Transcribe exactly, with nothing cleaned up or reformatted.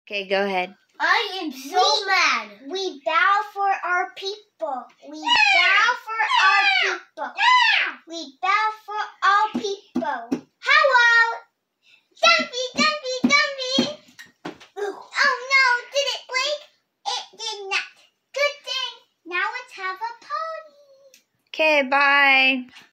Okay, go ahead. I am so we, mad. We bow for our people. We no! bow for no! our people. No! We bow for our people. Hello! Dumpy, Dumpy, Dumpy! Oh no, did it blink? It did not. Good thing. Now let's have a party. Okay, bye.